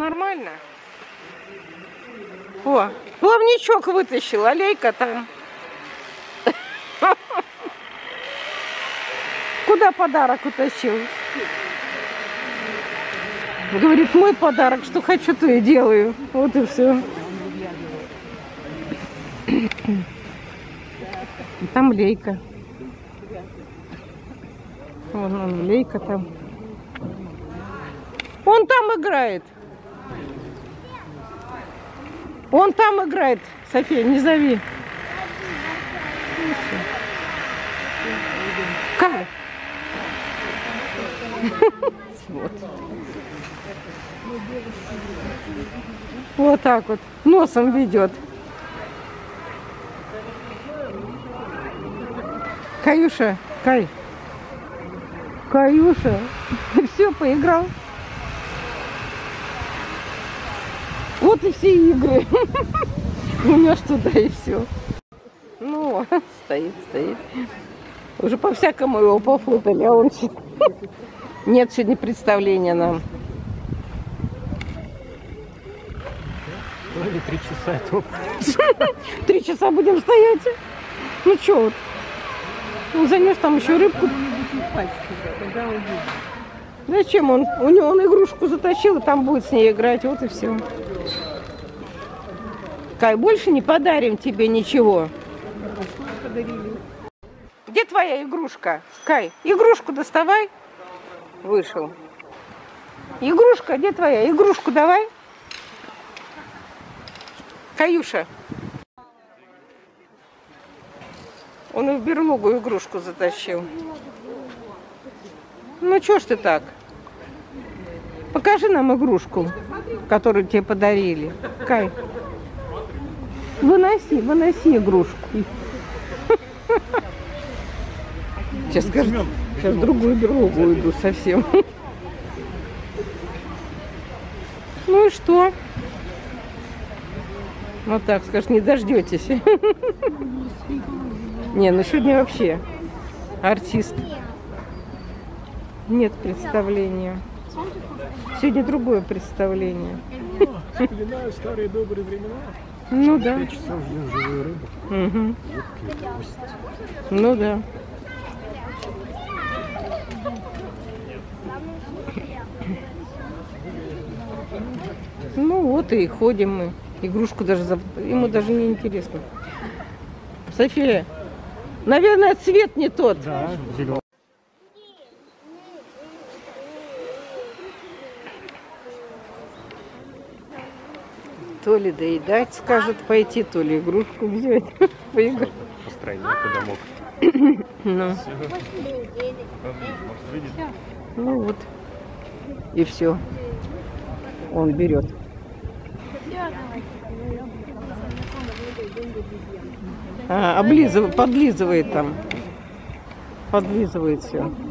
нормально. О, плавничок вытащил, аллейка там. Куда подарок утащил? Говорит, мой подарок, что хочу, то и делаю. Вот и все. Там лейка. Вон он, лейка там. Он там играет. Он там играет. София, не зови. Как? Вот так вот. Носом ведет. Каюша, Каюша, все, поиграл. Вот и все игры. Унес туда и все. Ну, стоит. Уже по-всякому его попутали, а он... Нет, сегодня представления нам. 3 часа топ. 3 часа будем стоять. Ну что вот. Ну, занес там еще рыбку. Зачем он? У него он игрушку затащил, и там будет с ней играть. Вот и все. Кай, больше не подарим тебе ничего. Где твоя игрушка? Кай, игрушку доставай. Вышел. Игрушка, где твоя? Игрушку давай. Каюша. Он и в берлогу игрушку затащил. Ну, чё ж ты так? Покажи нам игрушку, которую тебе подарили. Кай. Выноси игрушку. Сейчас скажу. Сейчас в другую берлогу уйду совсем. Ну и что? Вот так скажешь, не дождетесь. Не, ну сегодня вообще артист. Нет представления. Сегодня другое представление. Вспоминаю старые добрые времена. Ну да. 5 часов ждем живую рыбу. Угу. Ну да. Ну вот и ходим мы. Игрушку даже ему даже не интересно. София, наверное, цвет не тот. Да, зеленый. То ли доедать скажет пойти, то ли игрушку взять. Поиграть. Построение куда мог. Ну. Ну вот. И все. Он берет. Подлизывает там. Подлизывает все.